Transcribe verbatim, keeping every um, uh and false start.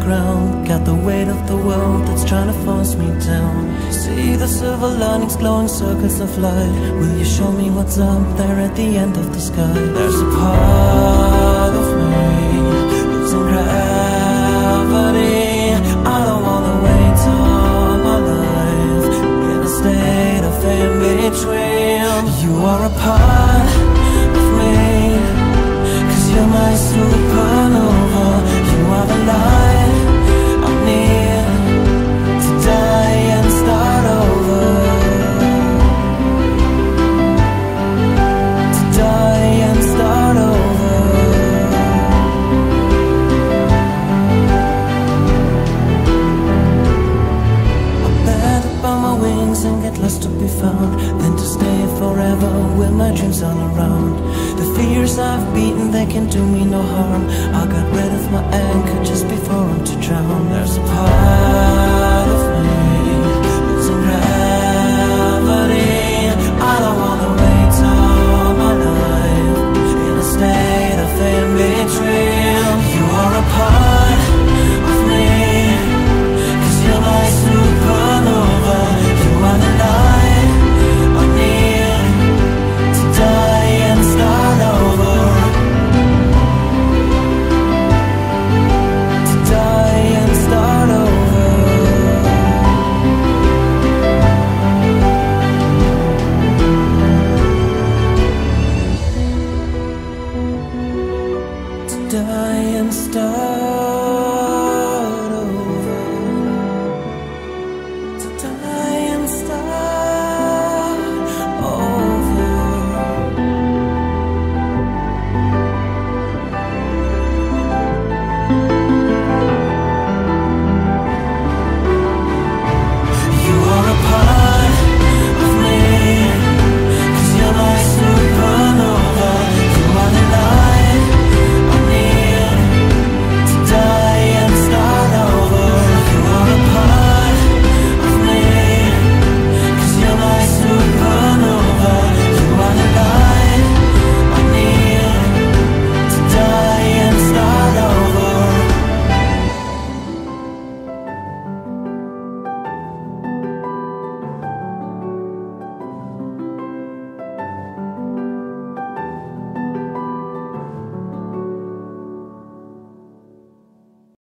ground. Got the weight of the world that's trying to force me down. See the silver linings, glowing circles of light. Will you show me what's up there at the end of the sky? There's a part of me losing gravity. I don't wanna wait all my life in a state of in between. You are a part of me, 'cause you're my supernova. You are the light I need to die and start over. To die and start over. I bet upon my wings and get lost to be found, than to stay forever with my dreams all around. The fears I've beaten, they can do me no harm. I got rid of my anchor just before I'm to drown. There's a part